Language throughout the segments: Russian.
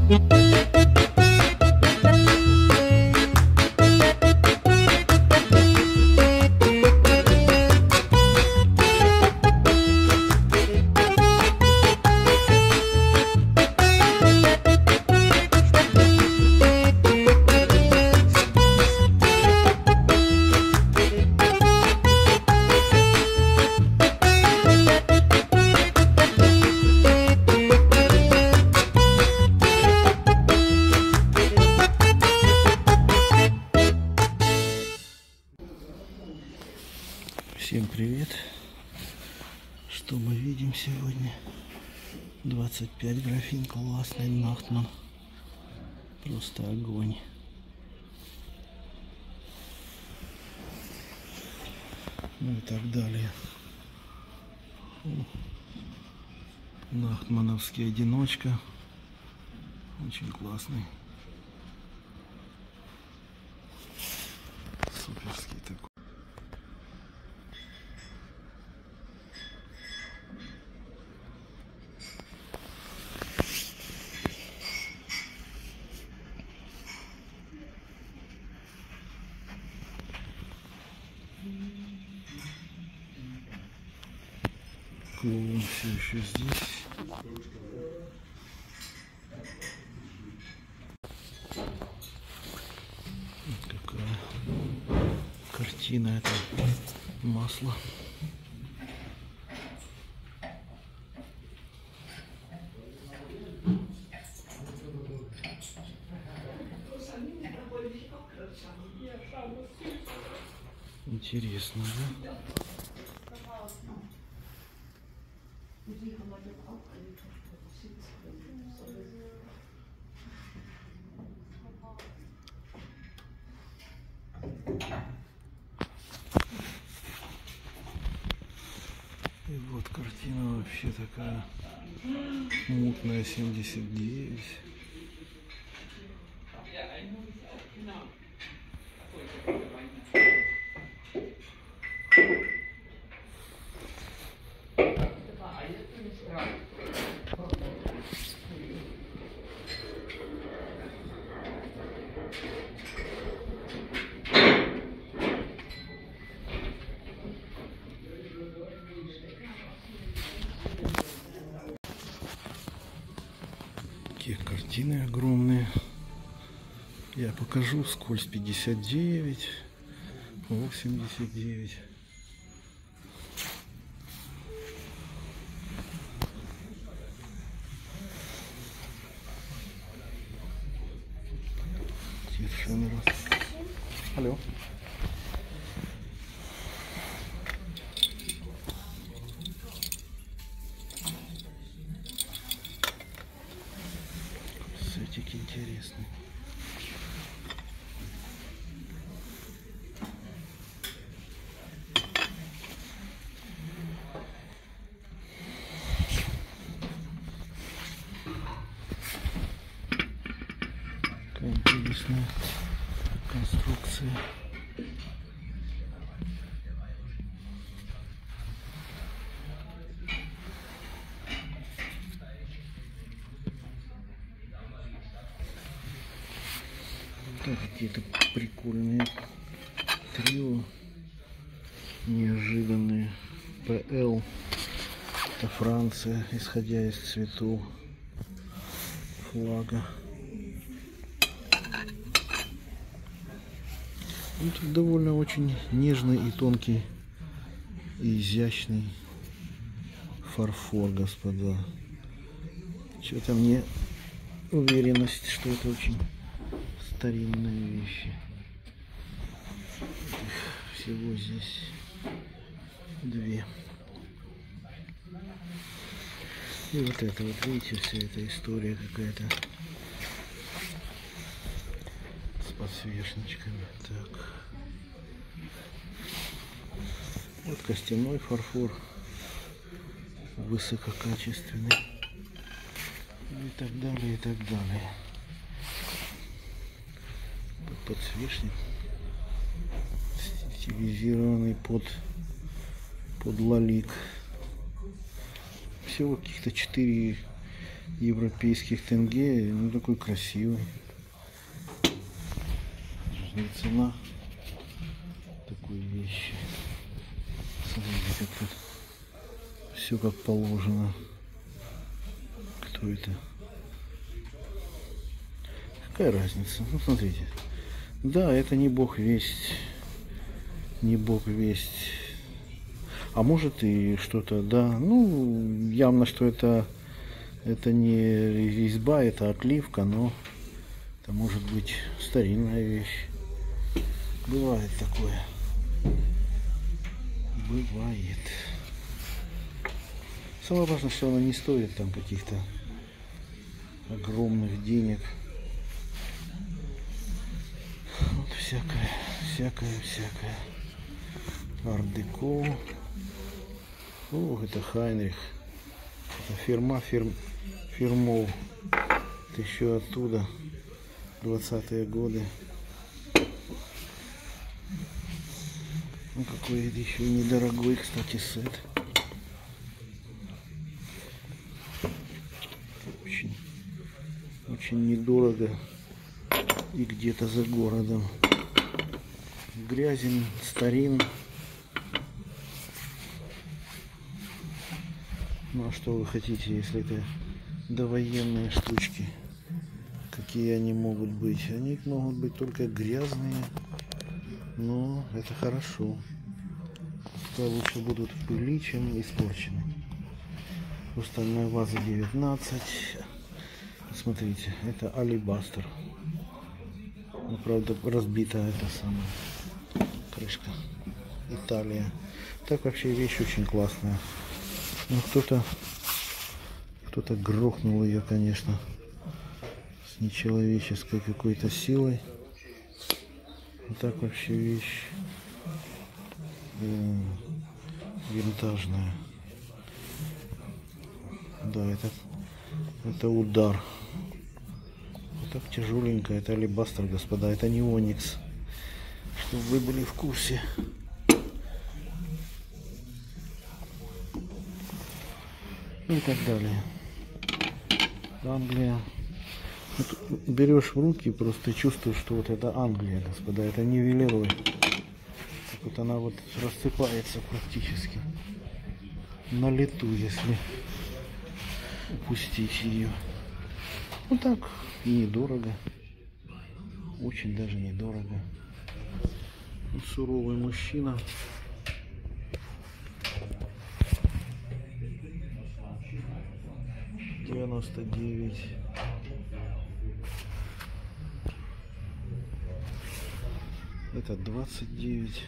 Всем привет! Что мы видим сегодня? 25 графин, классный Нахтман. Просто огонь. Ну и так далее. Нахтмановский одиночка. Очень классный. Суперский такой. Клоун все еще здесь. Вот какая картина, это масло. Интересно, да? И вот картина вообще такая мутная, 79. Такие картины огромные. Я покажу. Скользь 59, 89. Совершенно раз. Алло. Сетик интересный. Какая интересная конструкция. Да, какие-то прикольные трио, неожиданные. ПЛ, это Франция, исходя из цветов флага. Ну, тут довольно очень нежный и тонкий и изящный фарфор, господа. Что-то мне уверенность, что это очень старинные вещи. Их всего здесь две. И вот это вот, видите, вся эта история какая-то с подсвечничками. Так. Вот костяной фарфор, высококачественный. И так далее, и так далее. Подсвечник стилизированный под лалик. Всего каких-то 4 европейских тенге. Ну, такой красивый. Не цена такой вещи. Смотрите, как тут все как положено. Кто это? Какая разница? Ну, смотрите. Да, это не бог весть. Не бог весть. А может и что-то, да. Ну, явно, что это не резьба, это отливка, но это может быть старинная вещь. Бывает такое. Бывает. Самое важное, что она не стоит там каких-то огромных денег. Вот всякое. Ар-деко. О, это Хайнрих. Это фирмов. Это еще оттуда. 20-е годы. Ну, какой еще и недорогой, кстати, сет. Очень недорого. И где-то за городом. Грязен, старин. Ну а что вы хотите, если это довоенные штучки? Какие они могут быть? Они могут быть только грязные. Но это хорошо. Пускай лучше будут в пыли, чем испорчены. Хрустальная ваза 19. Смотрите, это алебастр. Ну, правда, разбита эта самая крышка. Италия. Так вообще вещь очень классная. Ну, кто-то грохнул ее, конечно, с нечеловеческой какой-то силой. А так вообще вещь винтажная. Да, это удар. Так тяжеленько, это алебастр, господа, это не оникс, чтобы вы были в курсе. И так далее. Англия. Вот берешь в руки, просто чувствуешь, что вот это Англия, господа, это не Вилерой. Так вот она вот рассыпается практически на лету, если упустить ее. Вот так. И недорого. Очень даже недорого. Вот суровый мужчина. $99. Это 29.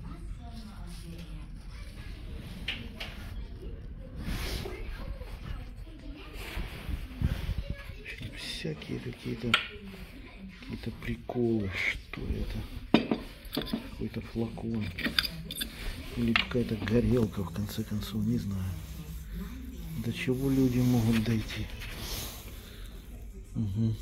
Всякие какие-то приколы. Что это? Какой-то флакон. Или какая-то горелка, в конце концов, не знаю. До чего люди могут дойти. Угу.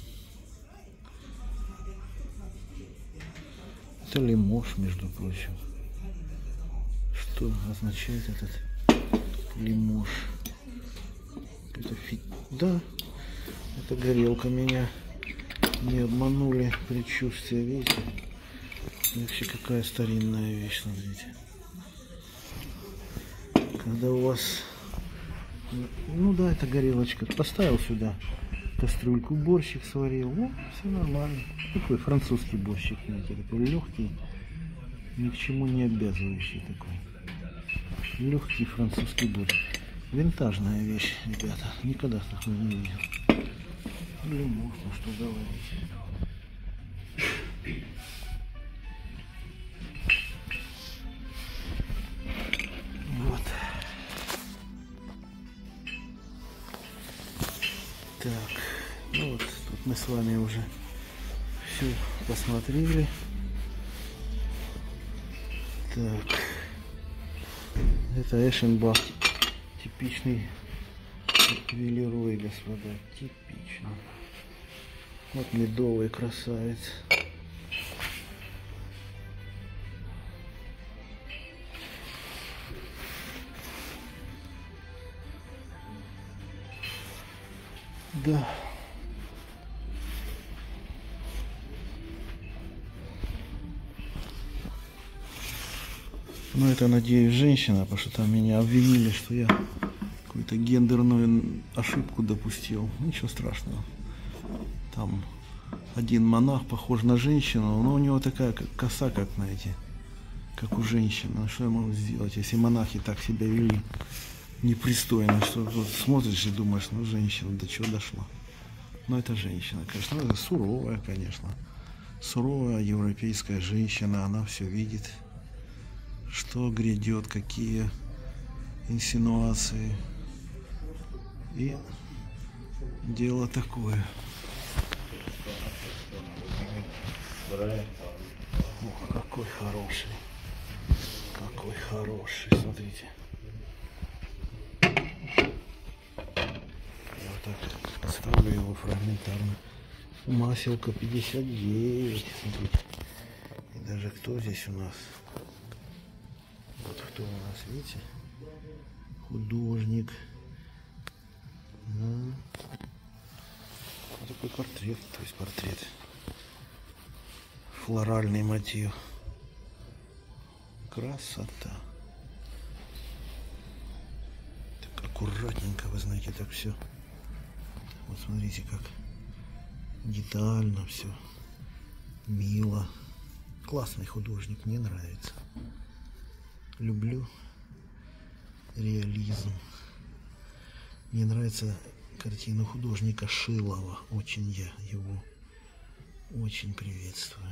Это лимож, между прочим. Что означает этот лимож? Это Да, это горелка, меня не обманули предчувствия, видите? Вообще какая старинная вещь, смотрите. Когда у вас... Ну да, это горелочка. Поставил сюда кастрюльку, борщик сварил. Ну, все нормально. Такой французский борщик, знаете, такой легкий, ни к чему не обязывающий такой. Легкий французский борщ. Винтажная вещь, ребята. Никогда такой не видел. Или можно что говорить. Вот. Так, ну вот, тут мы с вами уже все посмотрели. Так, это Эшенбах, типичный Вилерой, господа, типично. Вот медовый красавец. Да. Ну, это, надеюсь, женщина, потому что там меня обвинили, что я какую-то гендерную ошибку допустил. Ничего страшного. Там один монах похож на женщину, но у него такая коса, как, знаете, как у женщины. Ну, что я могу сделать, если монахи так себя вели непристойно, что вот смотришь и думаешь, ну, женщина, до чего дошла. Но это женщина, конечно, это суровая, конечно. Суровая европейская женщина, она все видит, что грядет, какие инсинуации. И дело такое. Ох, какой хороший. Какой хороший, смотрите. Я вот так поставлю его фрагментарно. Маселка 59, смотрите. И даже кто здесь у нас? Вот кто у нас, видите? Художник. Да. Вот такой портрет, то есть портрет. Флоральный мотив. Красота. Так аккуратненько, вы знаете, так все. Вот смотрите, как детально все. Мило. Классный художник, мне нравится. Люблю реализм. Мне нравится картина художника Шилова. Очень я его очень приветствую.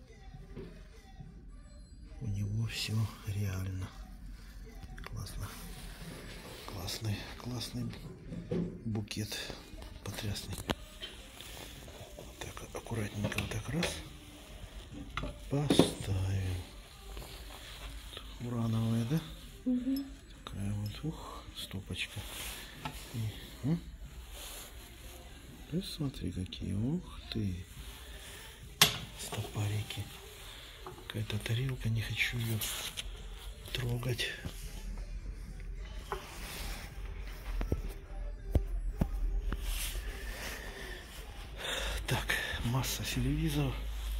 У него все реально. Классно. Классный букет. Потрясный. Так, аккуратненько вот так раз. Поставим. Урановая, да? Угу. Такая вот, ух, стопочка. Ты смотри, какие, ух ты. Стопарики. Какая-то тарелка, не хочу ее трогать. Так, масса телевизоров.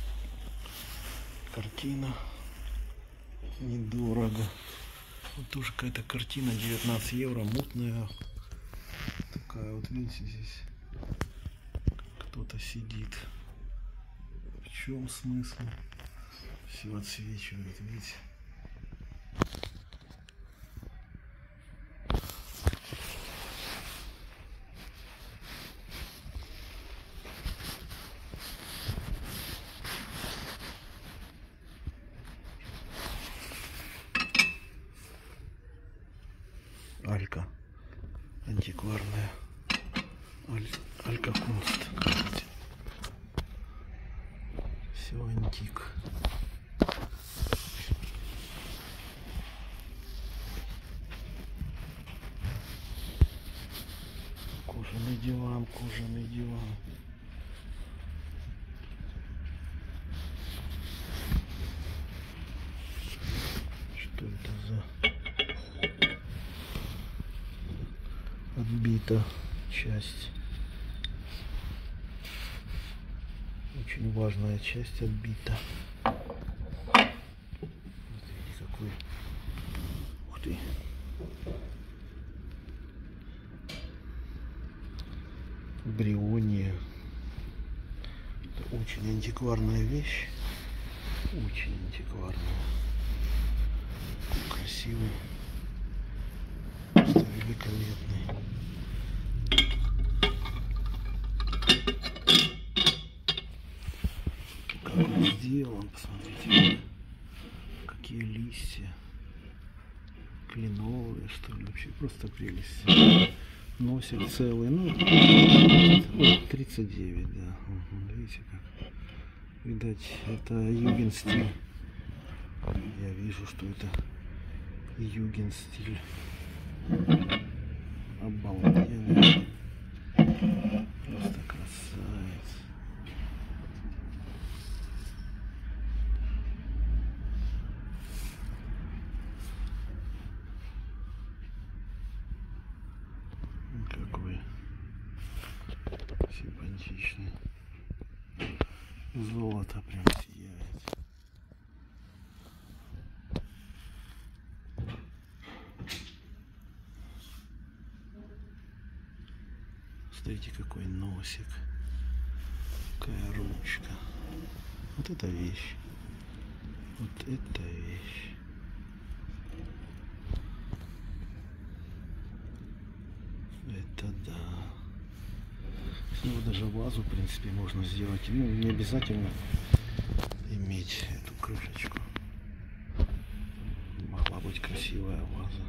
Картина. Недорого. Вот тоже какая-то картина, 19 евро, мутная. Такая вот, видите, здесь кто-то сидит. В чем смысл? Все отсвечивает, видите? Алька. Антикварная. Алька Кунст. Все антик. Кожаный диван, кожаный диван. Что это за отбита часть? Очень важная часть отбита. Смотрите, какой. Ух ты. Бриония. Это очень антикварная вещь. Очень антикварная. Красивый. Просто великолепный. Как он сделан, посмотрите. Какие листья. Кленовые, что ли. Вообще просто прелесть. Носик целый. Ну, 39, да. Угу. Видите как. Видать, это югенстиль. Я вижу, что это югенстиль. Обалденно. Просто красавец. Какой Золото прям сияет. Смотрите, какой носик. Какая ручка. Вот это вещь. Вот это вещь. Это да. С него даже вазу, в принципе, можно сделать. Ну, не обязательно иметь эту крышечку. Могла быть красивая ваза.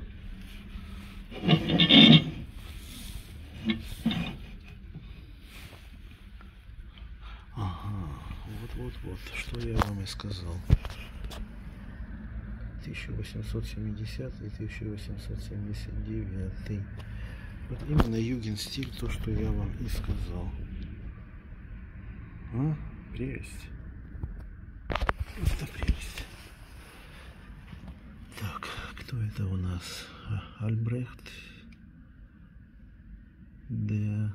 Ага, вот, что я вам и сказал. 1870 и 1879. Вот именно югенстиль, то, что я вам и сказал. А? Прелесть. Просто прелесть. Так, кто это у нас? Альбрехт де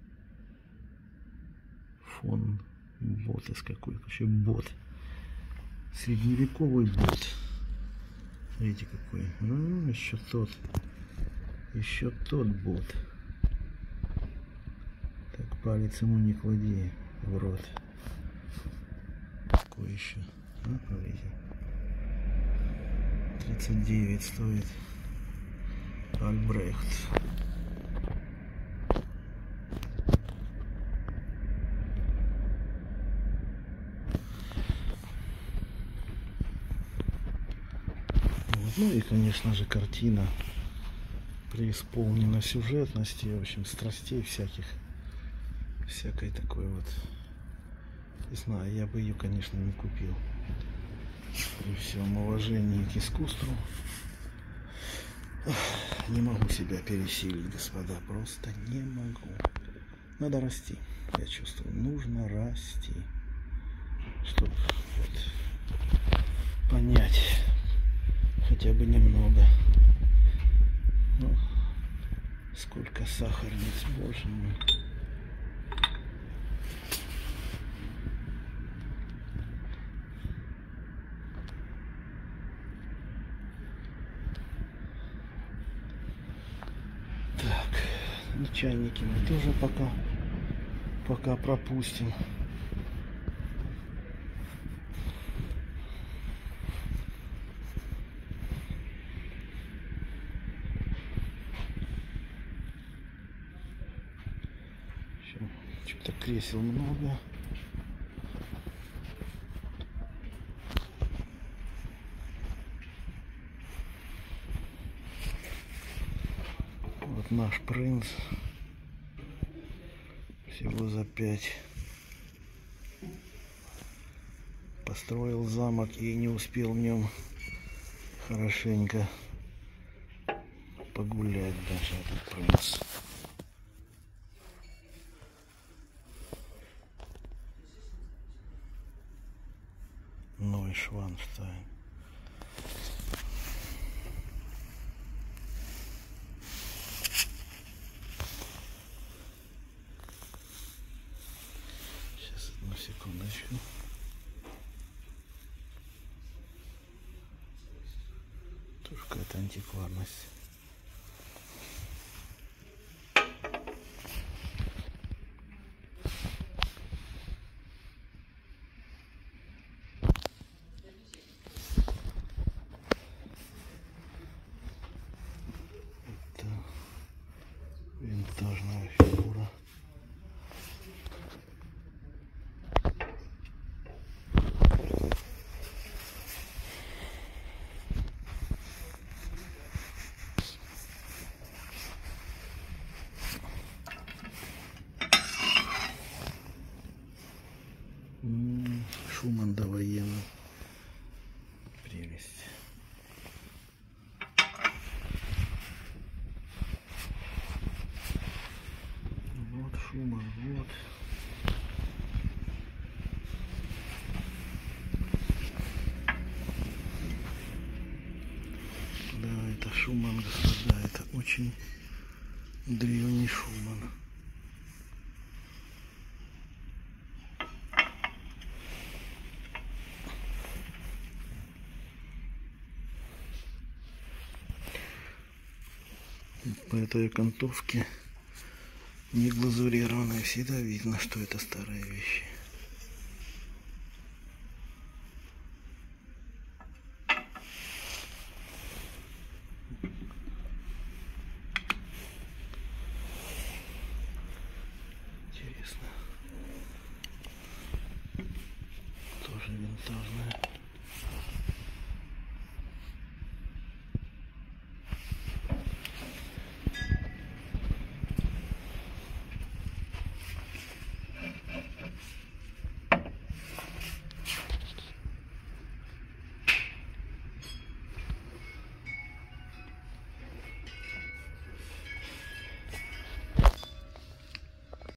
фон Ботес какой-то. Вообще бот. Средневековый бот. Смотрите какой. Ну, еще тот бот. Так, палец ему не клади в рот. Какой еще? Ну, смотрите. 39 стоит. Альбрехт. Ну и, конечно же, картина преисполнена сюжетности, в общем, страстей всяких, всякой такой вот. Не знаю, я бы ее, конечно, не купил. При всем уважении к искусству. Не могу себя пересилить, господа, просто не могу. Надо расти, я чувствую, нужно расти, чтобы вот понять хотя бы немного. Ну, сколько сахарниц, боже мой. Так, ну, чайники мы тоже пока пропустим. Что-то кресел много. Вот наш принц. Всего за 5. Построил замок и не успел в нем хорошенько погулять даже этот принц. Нойшванштайн. Сейчас, одну секундочку. Тоже какая-то антикварность. Винтажная фигура. Шуман довоенный. Прелесть. Вот Шуман, вот. Да, это Шуман, господа, это очень древний Шуман. По этой окантовке не глазурированной всегда видно, что это старые вещи. Интересно. Тоже винтажная.